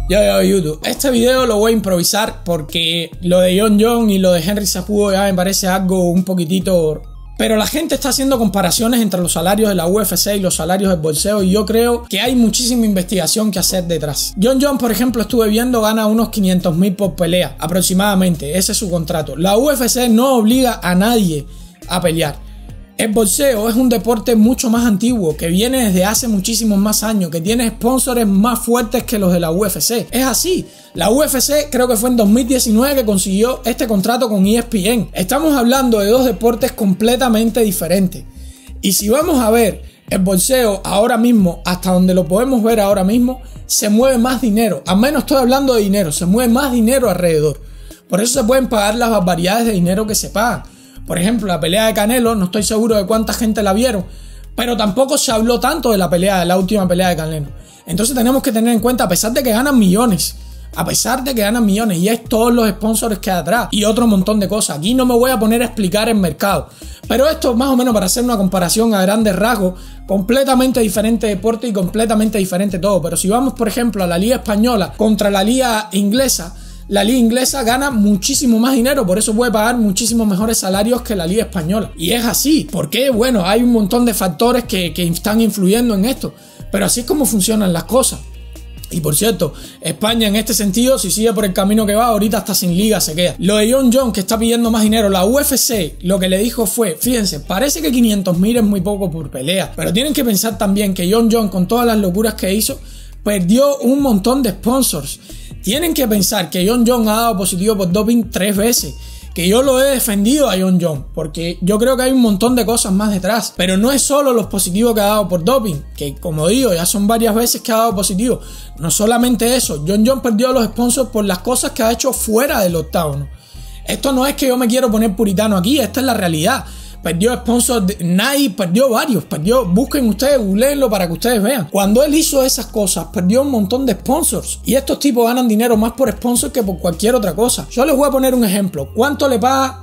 Yo, YouTube. Este video lo voy a improvisar porque lo de Jon Jones y lo de Henry Cejudo ya me parece algo un poquitito... Pero la gente está haciendo comparaciones entre los salarios de la UFC y los salarios del boxeo y yo creo que hay muchísima investigación que hacer detrás. Jon Jones, por ejemplo, estuve viendo, gana unos 500.000 por pelea, aproximadamente. Ese es su contrato. La UFC no obliga a nadie a pelear. El boxeo es un deporte mucho más antiguo, que viene desde hace muchísimos más años, que tiene sponsors más fuertes que los de la UFC. Es así. La UFC creo que fue en 2019 que consiguió este contrato con ESPN. Estamos hablando de dos deportes completamente diferentes. Y si vamos a ver el boxeo ahora mismo, hasta donde lo podemos ver ahora mismo, se mueve más dinero. Al menos estoy hablando de dinero, se mueve más dinero alrededor. Por eso se pueden pagar las barbaridades de dinero que se pagan. Por ejemplo, la pelea de Canelo, no estoy seguro de cuánta gente la vieron, pero tampoco se habló tanto de la última pelea de Canelo. Entonces tenemos que tener en cuenta, a pesar de que ganan millones, y es todos los sponsors que hay atrás y otro montón de cosas. Aquí no me voy a poner a explicar el mercado, pero esto más o menos para hacer una comparación a grandes rasgos, completamente diferente deporte y completamente diferente todo. Pero si vamos, por ejemplo, a la liga española contra la liga inglesa, la liga inglesa gana muchísimo más dinero, por eso puede pagar muchísimos mejores salarios que la liga española. Y es así, porque bueno, hay un montón de factores que están influyendo en esto, pero así es como funcionan las cosas. Y por cierto, España en este sentido, si sigue por el camino que va, ahorita hasta sin liga se queda. Lo de Jon Jones, que está pidiendo más dinero, la UFC lo que le dijo fue, fíjense, parece que 500.000 es muy poco por pelea, pero tienen que pensar también que Jon Jones, con todas las locuras que hizo, perdió un montón de sponsors. Tienen que pensar que Jon Jones ha dado positivo por doping 3 veces. Que yo lo he defendido a Jon Jones, porque yo creo que hay un montón de cosas más detrás. Pero no es solo los positivos que ha dado por doping, que como digo, ya son varias veces que ha dado positivo. No solamente eso, Jon Jones perdió a los sponsors por las cosas que ha hecho fuera del octágono. Esto no es que yo me quiero poner puritano aquí, esta es la realidad. Perdió sponsors, Nike perdió varios, busquen ustedes, googleenlo para que ustedes vean. Cuando él hizo esas cosas, perdió un montón de sponsors. Y estos tipos ganan dinero más por sponsors que por cualquier otra cosa. Yo les voy a poner un ejemplo. ¿Cuánto le paga,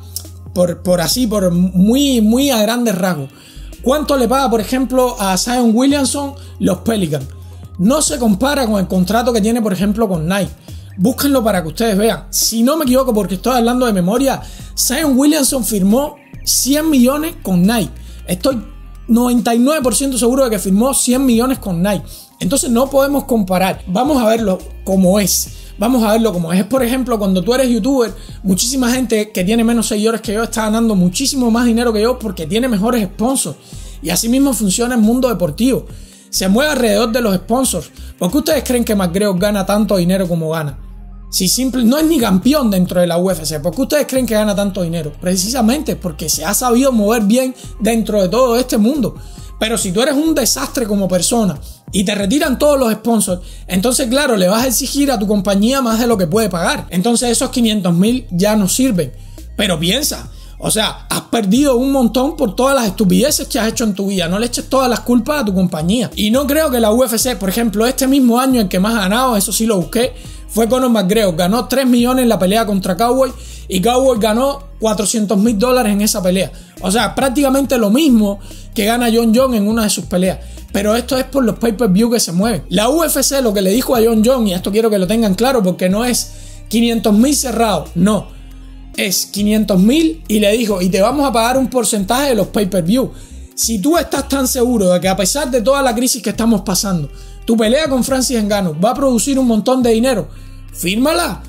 por muy a grandes rasgos? ¿Cuánto le paga, por ejemplo, a Zion Williamson los Pelicans? No se compara con el contrato que tiene, por ejemplo, con Nike. Búsquenlo para que ustedes vean. Si no me equivoco, porque estoy hablando de memoria, Zion Williamson firmó 100 millones con Nike. Estoy 99% seguro de que firmó 100 millones con Nike. Entonces no podemos comparar. Vamos a verlo como es. Es, por ejemplo, cuando tú eres youtuber, muchísima gente que tiene menos seguidores que yo está ganando muchísimo más dinero que yo porque tiene mejores sponsors. Y así mismo funciona el mundo deportivo. Se mueve alrededor de los sponsors. ¿Por qué ustedes creen que McGregor gana tanto dinero como gana? Si no es ni campeón dentro de la UFC, ¿por qué ustedes creen que gana tanto dinero? Precisamente porque se ha sabido mover bien dentro de todo este mundo. Pero si tú eres un desastre como persona y te retiran todos los sponsors, entonces claro, le vas a exigir a tu compañía más de lo que puede pagar. Entonces esos 500.000 ya no sirven. Pero piensa, o sea, has perdido un montón por todas las estupideces que has hecho en tu vida. No le eches todas las culpas a tu compañía. Y no creo que la UFC, por ejemplo, este mismo año el que más ha ganado, eso sí lo busqué, fue Conor McGregor. Ganó 3 millones en la pelea contra Cowboy y Cowboy ganó $400.000 en esa pelea. O sea, prácticamente lo mismo que gana Jon Jones en una de sus peleas. Pero esto es por los pay-per-view que se mueven. La UFC lo que le dijo a Jon Jones, y esto quiero que lo tengan claro porque no es 500.000 cerrados, no. Es 500.000 y le dijo, y te vamos a pagar un porcentaje de los pay-per-view. Si tú estás tan seguro de que a pesar de toda la crisis que estamos pasando, tu pelea con Francis Ngannou va a producir un montón de dinero, fírmala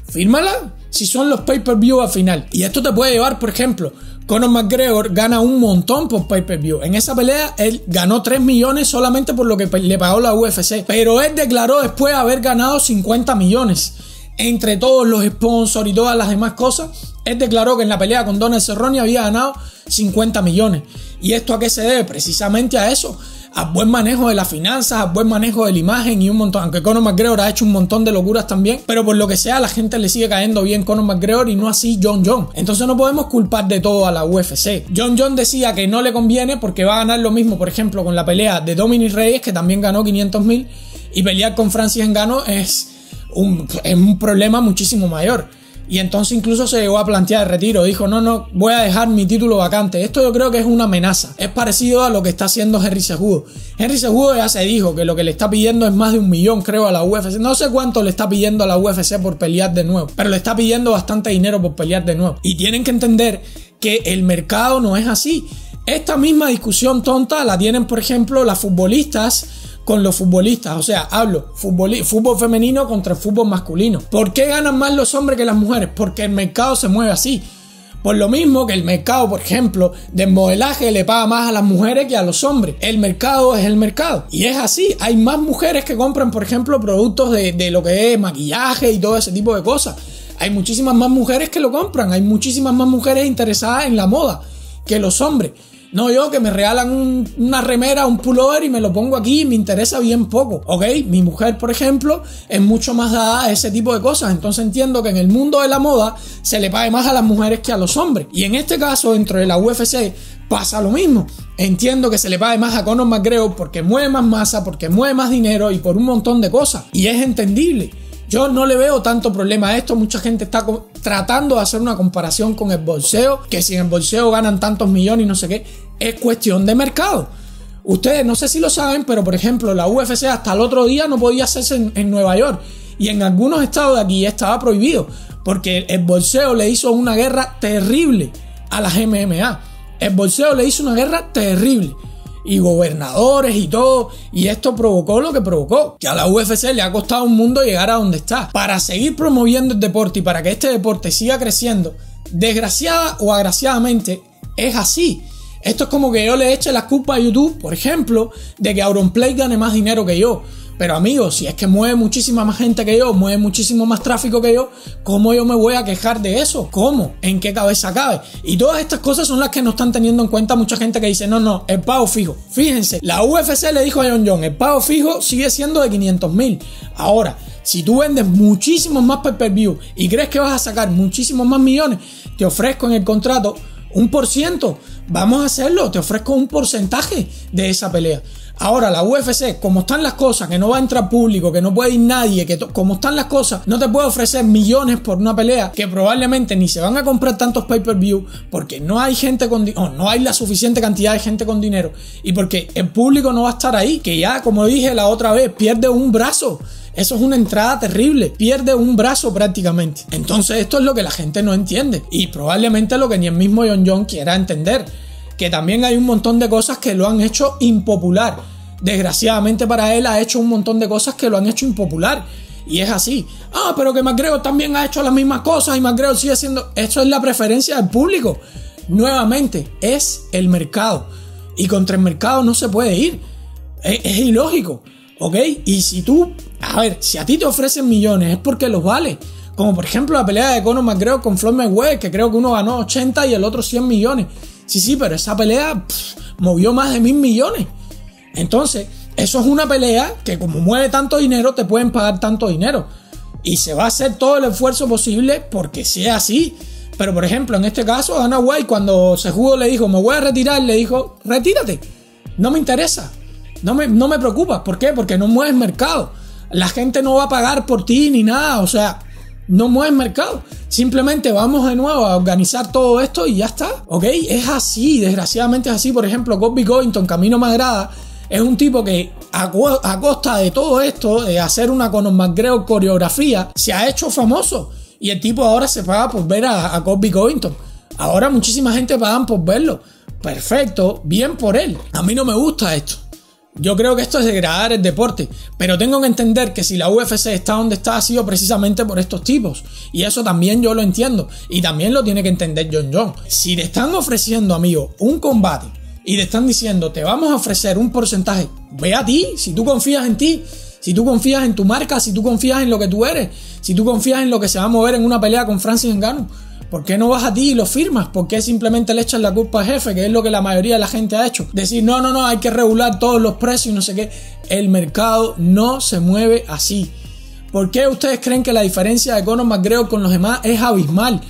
si son los pay-per-view al final. Y esto te puede llevar, por ejemplo, Conor McGregor gana un montón por pay-per-view. En esa pelea él ganó 3 millones solamente por lo que le pagó la UFC, pero él declaró después haber ganado 50 millones. Entre todos los sponsors y todas las demás cosas, él declaró que en la pelea con Donald Cerrone había ganado 50 millones. ¿Y esto a qué se debe? Precisamente a eso, a buen manejo de las finanzas, a buen manejo de la imagen y un montón. Aunque Conor McGregor ha hecho un montón de locuras también, pero por lo que sea, a la gente le sigue cayendo bien Conor McGregor y no así Jon Jones. Entonces no podemos culpar de todo a la UFC. Jon Jones decía que no le conviene porque va a ganar lo mismo, por ejemplo, con la pelea de Dominic Reyes, que también ganó 500.000, y pelear con Francis Ngannou es un problema muchísimo mayor. Y entonces incluso se llegó a plantear el retiro. Dijo, no, voy a dejar mi título vacante. Esto yo creo que es una amenaza. Es parecido a lo que está haciendo Henry Cejudo. Henry Cejudo ya se dijo que lo que le está pidiendo es más de 1 millón, creo, a la UFC. No sé cuánto le está pidiendo a la UFC por pelear de nuevo, pero le está pidiendo bastante dinero por pelear de nuevo. Y tienen que entender que el mercado no es así. Esta misma discusión tonta la tienen, por ejemplo, las futbolistas con los futbolistas. O sea, hablo fútbol femenino contra el fútbol masculino. ¿Por qué ganan más los hombres que las mujeres? Porque el mercado se mueve así. Por lo mismo que el mercado, por ejemplo, del modelaje le paga más a las mujeres que a los hombres. El mercado es el mercado. Y es así. Hay más mujeres que compran, por ejemplo, productos de lo que es maquillaje y todo ese tipo de cosas. Hay muchísimas más mujeres que lo compran. Hay muchísimas más mujeres interesadas en la moda que los hombres. No yo que me regalan una remera, un pullover y me lo pongo aquí y me interesa bien poco, ¿ok? Mi mujer, por ejemplo, es mucho más dada a ese tipo de cosas. Entonces entiendo que en el mundo de la moda se le pague más a las mujeres que a los hombres. Y en este caso, dentro de la UFC, pasa lo mismo. Entiendo que se le pague más a Conor McGregor porque mueve más masa, porque mueve más dinero y por un montón de cosas. Y es entendible. Yo no le veo tanto problema a esto. Mucha gente está tratando de hacer una comparación con el boxeo, que si en el boxeo ganan tantos millones y no sé qué. Es cuestión de mercado. Ustedes no sé si lo saben, pero por ejemplo la UFC hasta el otro día no podía hacerse en Nueva York. Y en algunos estados de aquí estaba prohibido, porque el boxeo le hizo una guerra terrible a las MMA. El boxeo le hizo una guerra terrible. Y gobernadores y todo, y esto provocó lo que provocó, que a la UFC le ha costado un mundo llegar a donde está. Para seguir promoviendo el deporte y para que este deporte siga creciendo, desgraciada o agraciadamente, es así. Esto es como que yo le eche la culpa a YouTube, por ejemplo, de que Auronplay gane más dinero que yo. Pero amigos, si es que mueve muchísima más gente que yo, mueve muchísimo más tráfico que yo, ¿cómo yo me voy a quejar de eso? ¿Cómo? ¿En qué cabeza cabe? Y todas estas cosas son las que no están teniendo en cuenta mucha gente que dice, no, el pago fijo. Fíjense, la UFC le dijo a Jon Jones, el pago fijo sigue siendo de 500,000. Ahora, si tú vendes muchísimos más pay-per-view y crees que vas a sacar muchísimos más millones, te ofrezco en el contrato 1%. Vamos a hacerlo, te ofrezco un porcentaje de esa pelea. Ahora la UFC, como están las cosas, que no va a entrar público, que no puede ir nadie, como están las cosas, no te puede ofrecer millones por una pelea que probablemente ni se van a comprar tantos pay-per-view porque no hay gente no hay la suficiente cantidad de gente con dinero y porque el público no va a estar ahí, que ya, como dije la otra vez, pierde un brazo. Eso es una entrada terrible, pierde un brazo prácticamente. Entonces esto es lo que la gente no entiende y probablemente lo que ni el mismo Jon Jones quiera entender, que también hay un montón de cosas que lo han hecho impopular. Desgraciadamente para él ha hecho un montón de cosas que lo han hecho impopular y es así. Pero que McGregor también ha hecho las mismas cosas y McGregor sigue siendo... Eso es la preferencia del público. Nuevamente, es el mercado y contra el mercado no se puede ir. Es ilógico. ¿Ok? Y si tú, si a ti te ofrecen millones es porque los vale. Como por ejemplo la pelea de Conor McGregor con Floyd Mayweather, que creo que uno ganó 80 y el otro 100 millones. Sí, pero esa pelea movió más de 1,000 millones. Entonces, eso es una pelea que como mueve tanto dinero, te pueden pagar tanto dinero. Y se va a hacer todo el esfuerzo posible porque sea así. Pero por ejemplo, en este caso, Dana White, cuando Cejudo le dijo, me voy a retirar, le dijo, retírate. No me interesa. No me preocupa. ¿Por qué? Porque no mueves mercado. La gente no va a pagar por ti ni nada. O sea, no mueves mercado. Simplemente vamos de nuevo a organizar todo esto y ya está. ¿Ok? Es así. Desgraciadamente es así. Por ejemplo, Colby Covington, que a mí no me agrada, es un tipo que a costa de todo esto, de hacer una Conor McGregor coreografía, se ha hecho famoso. Y el tipo ahora se paga por ver a Colby Covington. Ahora muchísima gente pagan por verlo. Perfecto. Bien por él. A mí no me gusta esto. Yo creo que esto es degradar el deporte, pero tengo que entender que si la UFC está donde está ha sido precisamente por estos tipos, y eso también yo lo entiendo, y también lo tiene que entender Jon Jones. Si te están ofreciendo, amigo, un combate y te están diciendo te vamos a ofrecer un porcentaje, ve a ti, si tú confías en ti, si tú confías en tu marca, si tú confías en lo que tú eres, si tú confías en lo que se va a mover en una pelea con Francis Ngannou, ¿por qué no vas a ti y lo firmas? ¿Por qué simplemente le echas la culpa al jefe? Que es lo que la mayoría de la gente ha hecho. Decir, no, hay que regular todos los precios y no sé qué. El mercado no se mueve así. ¿Por qué ustedes creen que la diferencia de Conor McGregor con los demás es abismal?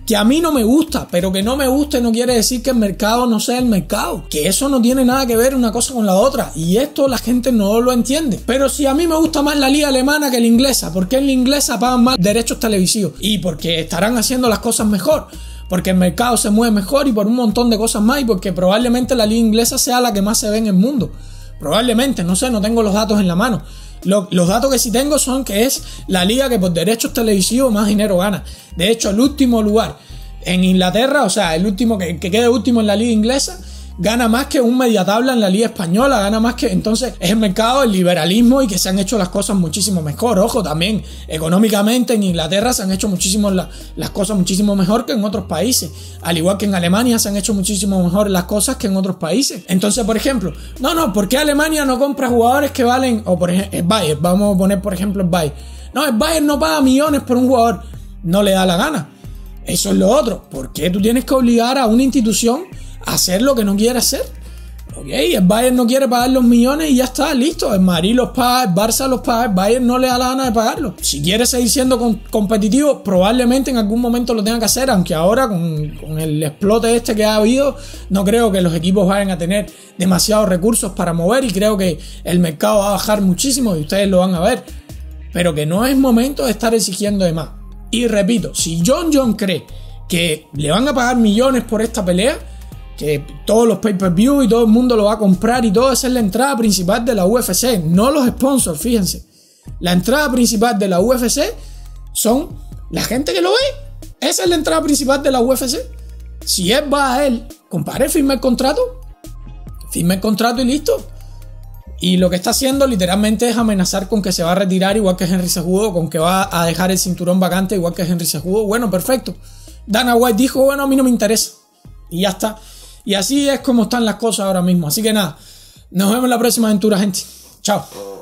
Que a mí no me gusta, pero que no me guste no quiere decir que el mercado no sea el mercado. Que eso no tiene nada que ver una cosa con la otra. Y esto la gente no lo entiende. Pero si a mí me gusta más la liga alemana que la inglesa, ¿por qué en la inglesa pagan más derechos televisivos? Y porque estarán haciendo las cosas mejor. Porque el mercado se mueve mejor y por un montón de cosas más. Y porque probablemente la liga inglesa sea la que más se ve en el mundo. Probablemente, no sé, no tengo los datos en la mano. Los datos que sí tengo son que es la liga que por derechos televisivos más dinero gana. De hecho, el último lugar en Inglaterra, o sea, el último que quede último en la liga inglesa, gana más que un mediatabla en la liga española, gana más que... Entonces es el mercado, el liberalismo y que se han hecho las cosas muchísimo mejor. Ojo, también económicamente en Inglaterra se han hecho muchísimo las cosas muchísimo mejor que en otros países. Al igual que en Alemania se han hecho muchísimo mejor las cosas que en otros países. Entonces, por ejemplo, ¿por qué Alemania no compra jugadores que valen? O por ejemplo, el Bayern, vamos a poner por ejemplo el Bayern. No, el Bayern no paga millones por un jugador, no le da la gana. Eso es lo otro. ¿Por qué tú tienes que obligar a una institución a hacer lo que no quiere hacer? Ok, el Bayern no quiere pagar los millones y ya está, listo. El Madrid los paga, el Barça los paga, el Bayern no le da la gana de pagarlos. Si quiere seguir siendo competitivo, probablemente en algún momento lo tenga que hacer, aunque ahora con el explote este que ha habido, no creo que los equipos vayan a tener demasiados recursos para mover y creo que el mercado va a bajar muchísimo y ustedes lo van a ver. Pero que no es momento de estar exigiendo de más. Y repito, si John cree que le van a pagar millones por esta pelea, que todos los pay-per-view y todo el mundo lo va a comprar y todo, esa es la entrada principal de la UFC, no los sponsors, fíjense. La entrada principal de la UFC son la gente que lo ve. Esa es la entrada principal de la UFC. Si él va a él, compadre, firma el contrato y listo. Y lo que está haciendo literalmente es amenazar con que se va a retirar igual que Henry Cejudo, con que va a dejar el cinturón vacante igual que Henry Cejudo. Bueno, perfecto. Dana White dijo, bueno, a mí no me interesa. Y ya está. Y así es como están las cosas ahora mismo. Así que nada, nos vemos en la próxima aventura, gente. Chao.